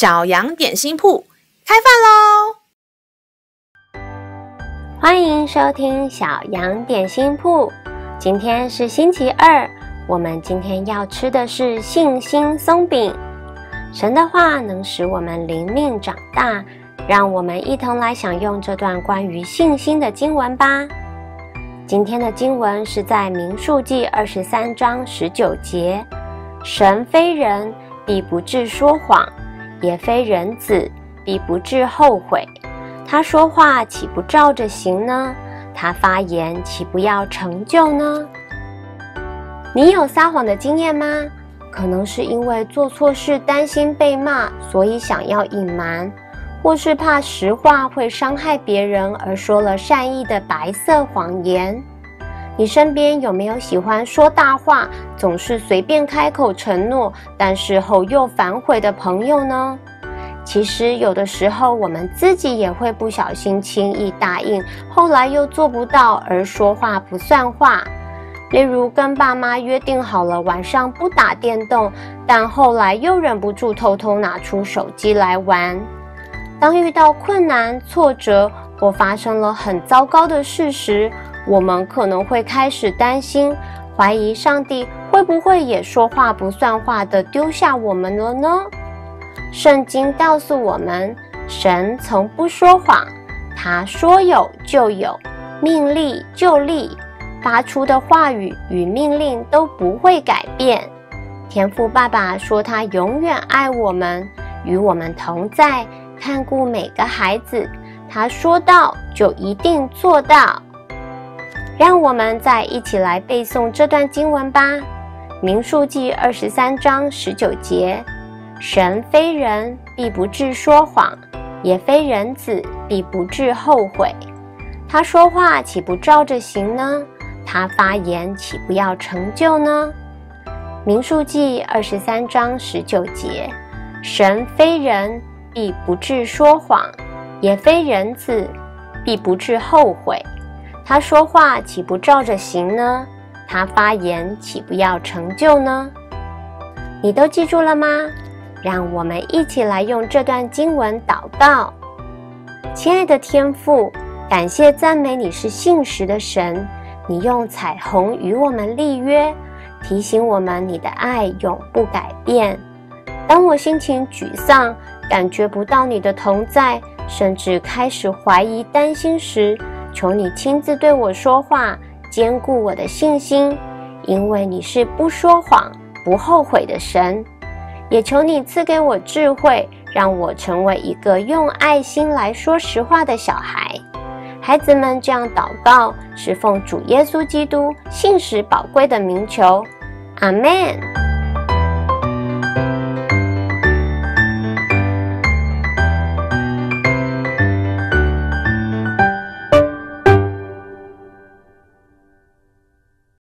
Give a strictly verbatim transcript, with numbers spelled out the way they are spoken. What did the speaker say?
小羊点心铺开饭喽！ 欢迎收听小羊点心铺。今天是星期二，我们今天要吃的是信心松饼。神的话能使我们灵命长大，让我们一同来享用这段关于信心的经文吧。今天的经文是在民数记二十三章十九节，神非人，必不致说谎，也非人子，必不致后悔。他说话岂不照着行呢？他发言岂不要成就呢？你有撒谎的经验吗？可能是因为做错事担心被骂，所以想要隐瞒，或是怕实话会伤害别人而说了善意的白色谎言。你身边有没有喜欢说大话，总是随便开口承诺，但事后又反悔的朋友呢？其实有的时候我们自己也会不小心轻易答应，后来又做不到而说话不算话。例如跟爸妈约定好了晚上不打电动，但后来又忍不住偷偷拿出手机来玩。当遇到困难、挫折或发生了很糟糕的事时，我们可能会开始担心，怀疑上帝会不会也说话不算话地丢下我们了呢？圣经告诉我们，神从不说谎，他说有就有，命立就立，发出的话语与命令都不会改变。天父爸爸说他永远爱我们，与我们同在，看顾每个孩子，他说到就一定做到。让我们再一起来背诵这段经文吧。民数记二十三章十九节，神非人，必不致说谎，也非人子，必不致后悔。他说话岂不照着行呢？他发言岂不要成就呢？民数记二十三章十九节，神非人，必不致说谎，也非人子，必不致后悔。他说话岂不照着行呢？他发言岂不要成就呢？你都记住了吗？让我们一起来用这段经文祷告。亲爱的天父，感谢赞美你是信实的神，你用彩虹与我们立约，提醒我们你的爱永不改变。当我心情沮丧，感觉不到你的同在，甚至开始怀疑担心时，求你亲自对我说话，坚固我的信心，因为你是不说谎不后悔的神。也求你赐给我智慧，让我成为一个用爱心来说实话的小孩。孩子们这样祷告，是奉主耶稣基督信实宝贵的名求，阿们。